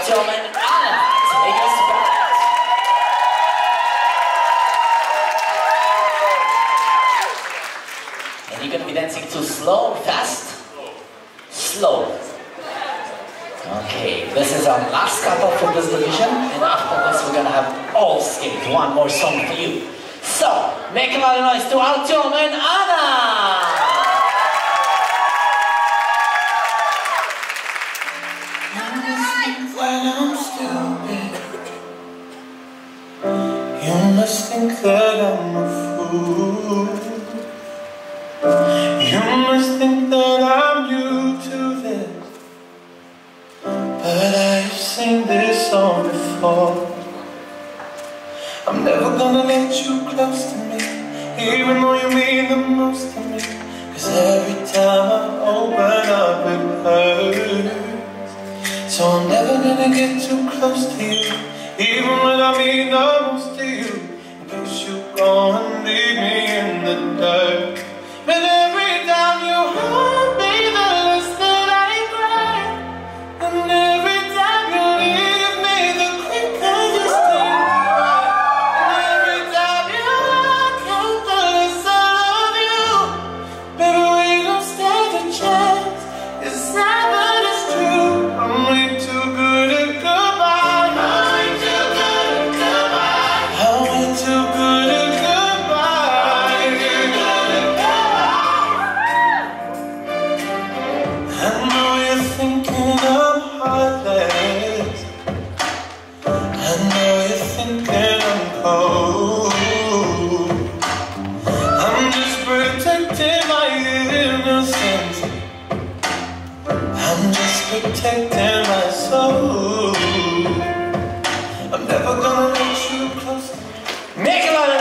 Artyom and Anna. Take us back. And you're gonna be dancing to slow, fast? Slow. Okay, this is our last couple for this division, and after this we're gonna have all skate. One more song for you. So, make a lot of noise to Artyom and Anna! You must think that I'm a fool. You must think that I'm new to this, but I've seen this song before. I'm never gonna let you close to me, even though you mean the most to me. 'Cause every time I open up it hurts. So I'm never gonna get too close to you, even when I mean the most to you, in case you go and leave me in the dirt. But every time you hurt me, the less that I cry. And every time you leave me, the quicker you stay. And every time you walk out, the less I love you. Baby, we don't stand a chance. It's sad, but it's true. I'm way too good at goodbye. I'm way too good at goodbye. I'm way too good at goodbye. I know you're thinking I'm heartless. I know you're thinking I'm cold. I'm just protecting my innocence. I'm just protecting my soul. I'm never gonna let you close to me. Make a lot of